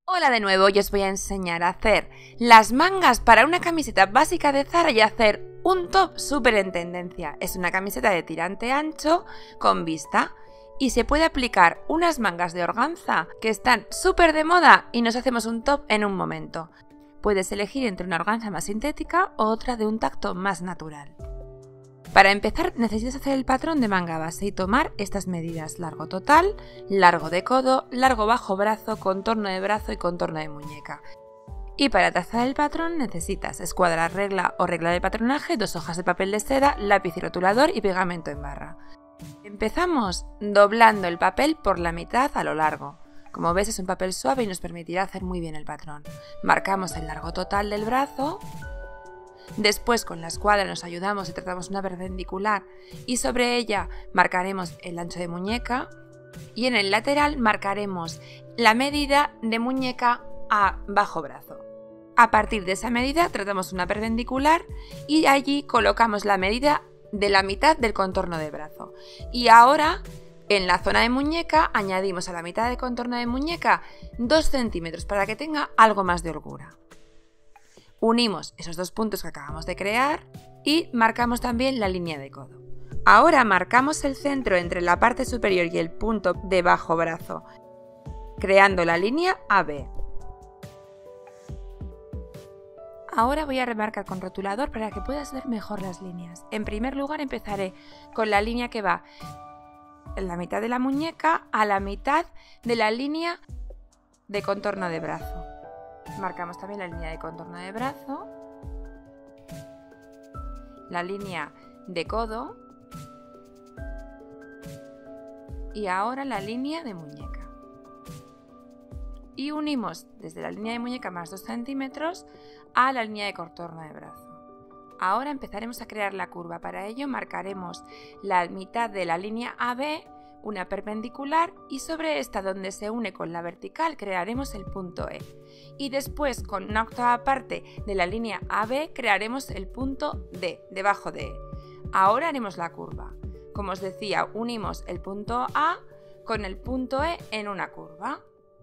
Hola de nuevo, yo os voy a enseñar a hacer las mangas para una camiseta básica de Zara y hacer un top súper en tendencia. Es una camiseta de tirante ancho con vista y se puede aplicar unas mangas de organza que están súper de moda y nos hacemos un top en un momento. Puedes elegir entre una organza más sintética o otra de un tacto más natural. Para empezar necesitas hacer el patrón de manga base y tomar estas medidas: largo total, largo de codo, largo bajo brazo, contorno de brazo y contorno de muñeca. Y para trazar el patrón necesitas escuadra regla o regla de patronaje, 2 hojas de papel de seda, lápiz y rotulador y pegamento en barra. Empezamos doblando el papel por la mitad a lo largo. Como ves, es un papel suave y nos permitirá hacer muy bien el patrón. Marcamos el largo total del brazo. Después con la escuadra nos ayudamos y trazamos una perpendicular y sobre ella marcaremos el ancho de muñeca y en el lateral marcaremos la medida de muñeca a bajo brazo. A partir de esa medida trazamos una perpendicular y allí colocamos la medida de la mitad del contorno de brazo. Y ahora en la zona de muñeca añadimos a la mitad del contorno de muñeca 2 centímetros para que tenga algo más de holgura. Unimos esos 2 puntos que acabamos de crear y marcamos también la línea de codo. Ahora marcamos el centro entre la parte superior y el punto de bajo brazo, creando la línea AB. Ahora voy a remarcar con rotulador para que puedas ver mejor las líneas. En primer lugar empezaré con la línea que va en la mitad de la muñeca a la mitad de la línea de contorno de brazo. Marcamos también la línea de contorno de brazo, la línea de codo y ahora la línea de muñeca. Y unimos desde la línea de muñeca más 2 centímetros a la línea de contorno de brazo. Ahora empezaremos a crear la curva. Para ello marcaremos la mitad de la línea AB, una perpendicular, y sobre esta, donde se une con la vertical, crearemos el punto E. Y después, con una octava parte de la línea AB, crearemos el punto D, debajo de E. Ahora haremos la curva. Como os decía, unimos el punto A con el punto E en una curva.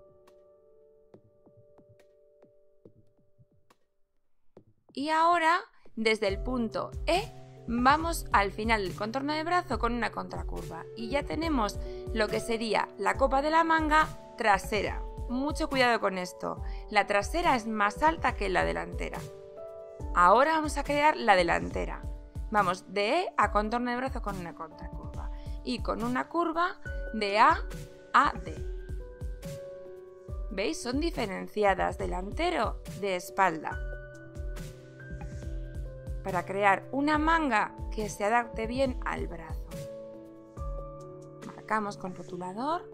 Y ahora, desde el punto E, vamos al final del contorno de brazo con una contracurva y ya tenemos lo que sería la copa de la manga trasera. Mucho cuidado con esto, la trasera es más alta que la delantera. Ahora vamos a crear la delantera. Vamos de E a contorno de brazo con una contracurva y con una curva de A a D. ¿Veis? Son diferenciadas, delantero de espalda. Para crear una manga que se adapte bien al brazo. Marcamos con rotulador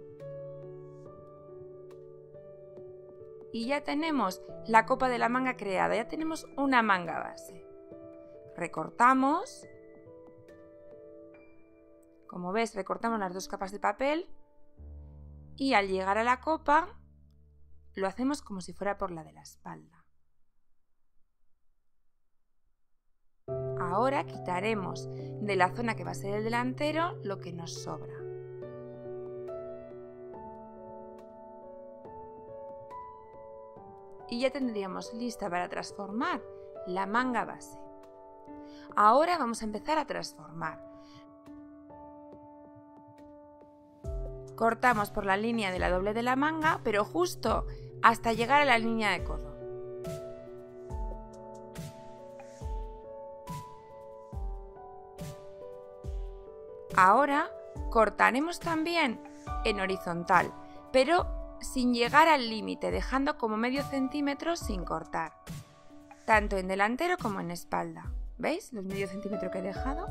y ya tenemos la copa de la manga creada, ya tenemos una manga base. Recortamos, como ves, recortamos las 2 capas de papel y al llegar a la copa lo hacemos como si fuera por la de la espalda. Ahora quitaremos de la zona que va a ser el delantero lo que nos sobra. Y ya tendríamos lista para transformar la manga base. Ahora vamos a empezar a transformar. Cortamos por la línea de la doble de la manga, pero justo hasta llegar a la línea de codo. Ahora cortaremos también en horizontal, pero sin llegar al límite, dejando como medio centímetro sin cortar, tanto en delantero como en espalda. ¿Veis los medio centímetro que he dejado?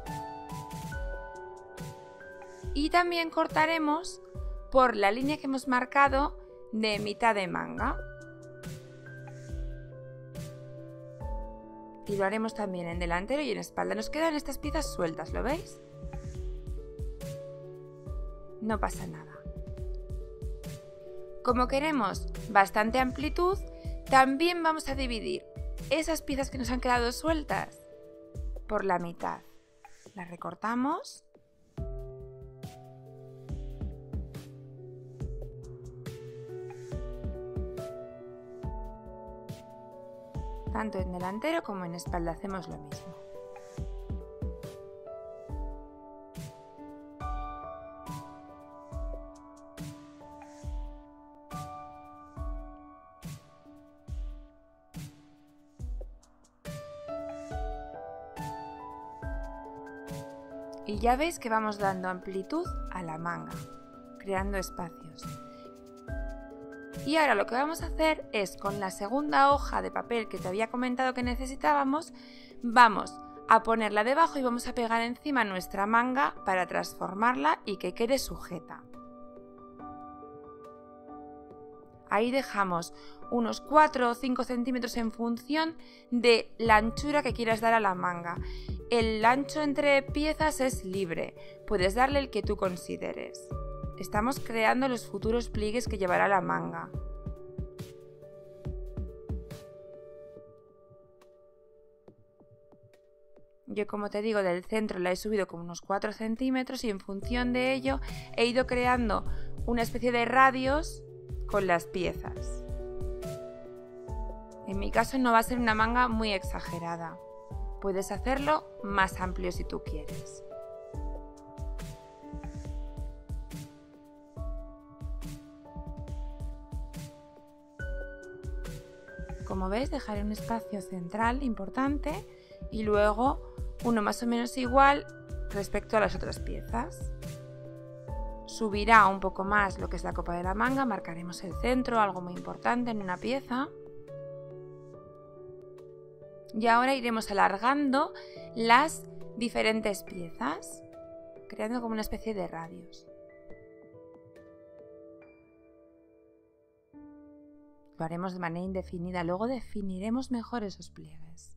Y también cortaremos por la línea que hemos marcado de mitad de manga. Y lo haremos también en delantero y en espalda. Nos quedan estas piezas sueltas, ¿lo veis? No pasa nada. Como queremos bastante amplitud, también vamos a dividir esas piezas que nos han quedado sueltas por la mitad. Las recortamos Tanto en delantero como en espalda hacemos lo mismo. Y ya veis que vamos dando amplitud a la manga, creando espacios. Y ahora lo que vamos a hacer es, con la segunda hoja de papel que te había comentado que necesitábamos, vamos a ponerla debajo y vamos a pegar encima nuestra manga para transformarla y que quede sujeta. Ahí dejamos unos 4 o 5 centímetros en función de la anchura que quieras dar a la manga. El ancho entre piezas es libre, puedes darle el que tú consideres. Estamos creando los futuros pliegues que llevará la manga. Yo, como te digo, del centro la he subido como unos 4 centímetros y en función de ello he ido creando una especie de radios con las piezas. En mi caso no va a ser una manga muy exagerada. Puedes hacerlo más amplio si tú quieres. Como veis, dejaré un espacio central importante y luego uno más o menos igual respecto a las otras piezas. Subirá un poco más lo que es la copa de la manga, marcaremos el centro, algo muy importante en una pieza. Y ahora iremos alargando las diferentes piezas, creando como una especie de radios. Lo haremos de manera indefinida, luego definiremos mejor esos pliegues.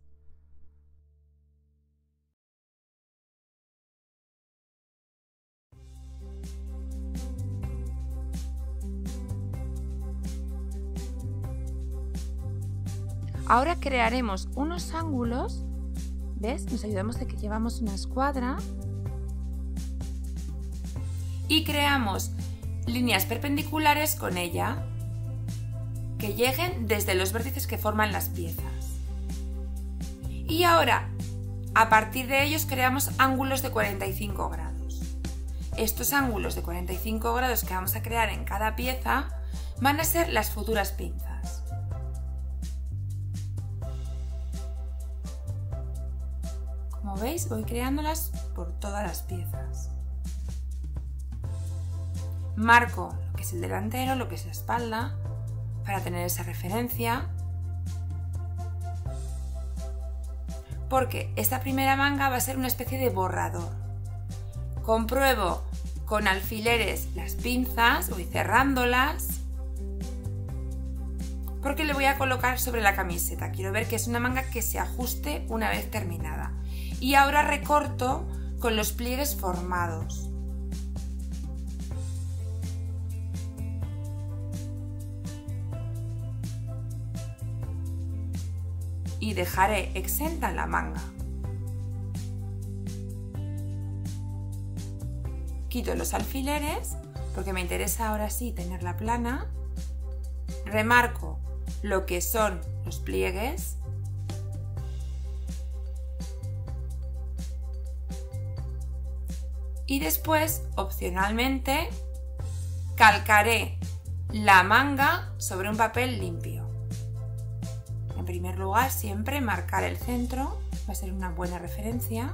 Ahora crearemos unos ángulos, ¿ves? Nos ayudamos de que llevamos una escuadra y creamos líneas perpendiculares con ella que lleguen desde los vértices que forman las piezas. Y ahora, a partir de ellos creamos ángulos de 45 grados. Estos ángulos de 45 grados que vamos a crear en cada pieza van a ser las futuras pinzas. Como veis, voy creándolas por todas las piezas. Marco lo que es el delantero, lo que es la espalda, para tener esa referencia. Porque esta primera manga va a ser una especie de borrador. Compruebo con alfileres las pinzas, voy cerrándolas, porque le voy a colocar sobre la camiseta. Quiero ver que es una manga que se ajuste una vez terminada. Y ahora recorto con los pliegues formados. Y dejaré exenta la manga. Quito los alfileres porque me interesa ahora sí tenerla plana. Remarco lo que son los pliegues. Y después, opcionalmente, calcaré la manga sobre un papel limpio. En primer lugar, siempre marcar el centro, va a ser una buena referencia.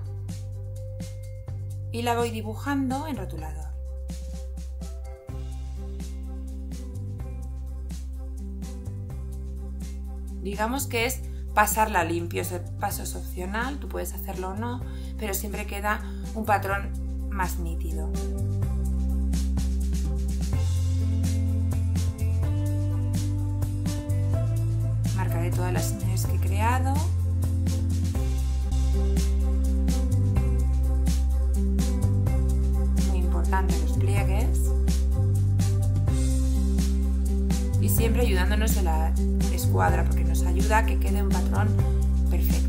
Y la voy dibujando en rotulador. Digamos que es pasarla limpio, ese paso es opcional, tú puedes hacerlo o no, pero siempre queda un patrón más nítido. Marcaré todas las señales que he creado. Muy importante los pliegues. Y siempre ayudándonos de la escuadra porque nos ayuda a que quede un patrón perfecto.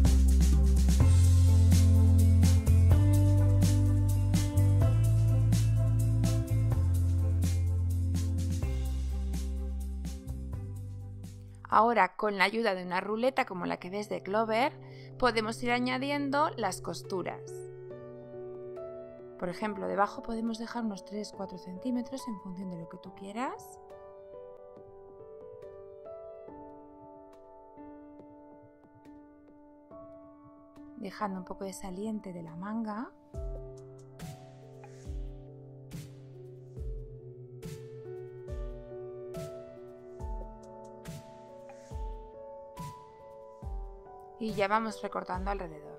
Ahora, con la ayuda de una ruleta como la que ves de Clover, podemos ir añadiendo las costuras. Por ejemplo, debajo podemos dejar unos 3-4 centímetros en función de lo que tú quieras. Dejando un poco de saliente de la manga. Y ya vamos recortando alrededor.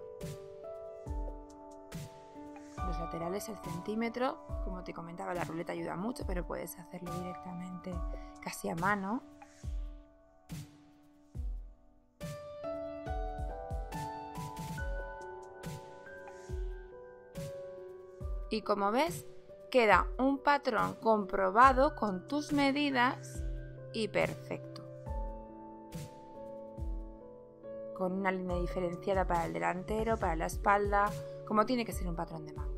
Los laterales el centímetro, como te comentaba, la ruleta ayuda mucho, pero puedes hacerlo directamente casi a mano. Y como ves, queda un patrón comprobado con tus medidas y perfecto. Con una línea diferenciada para el delantero, para la espalda, como tiene que ser un patrón de manga.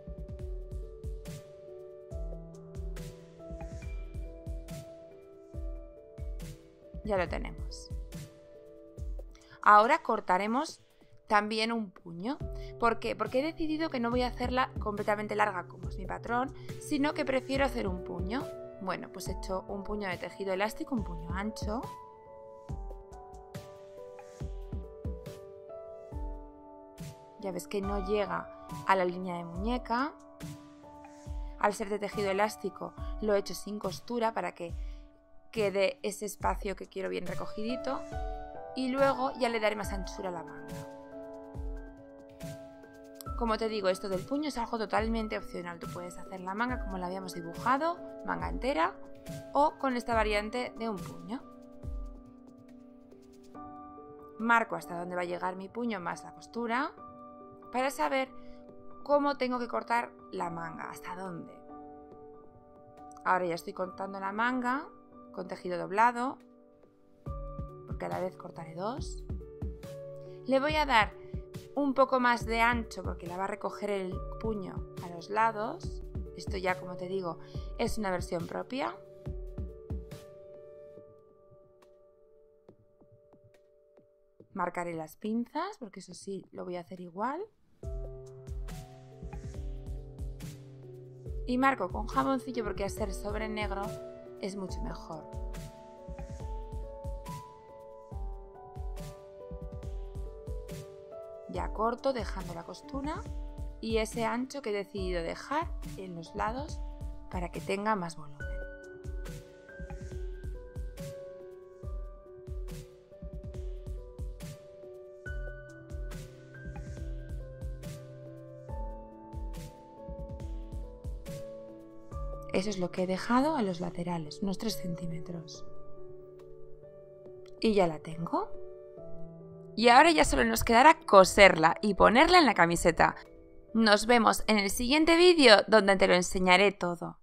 Ya lo tenemos. Ahora cortaremos también un puño. ¿Por qué? Porque he decidido que no voy a hacerla completamente larga como es mi patrón, sino que prefiero hacer un puño. Bueno, pues he hecho un puño de tejido elástico, un puño ancho. Ya ves que no llega a la línea de muñeca. Al ser de tejido elástico lo he hecho sin costura para que quede ese espacio que quiero bien recogidito. Y luego ya le daré más anchura a la manga. Como te digo, esto del puño es algo totalmente opcional. Tú puedes hacer la manga como la habíamos dibujado, manga entera, o con esta variante de un puño. Marco hasta dónde va a llegar mi puño más la costura para saber cómo tengo que cortar la manga, hasta dónde. Ahora ya estoy cortando la manga con tejido doblado, porque a la vez cortaré dos. Le voy a dar un poco más de ancho porque la va a recoger el puño a los lados. Esto ya, como te digo, es una versión propia. Marcaré las pinzas porque eso sí lo voy a hacer igual. Y marco con jaboncillo porque al ser sobre negro es mucho mejor. Ya corto dejando la costura y ese ancho que he decidido dejar en los lados para que tenga más volumen. Eso es lo que he dejado a los laterales, unos 3 centímetros. Y ya la tengo. Y ahora ya solo nos quedará coserla y ponerla en la camiseta. Nos vemos en el siguiente vídeo donde te lo enseñaré todo.